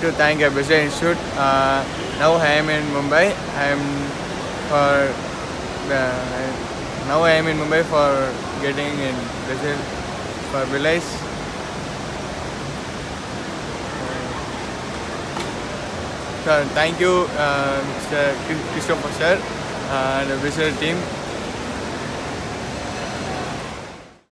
to thank a Business Institute. Now I am in Mumbai. Now I am in Mumbai for getting in business for Belize. So thank you, Mr. Christopher sir and the business team.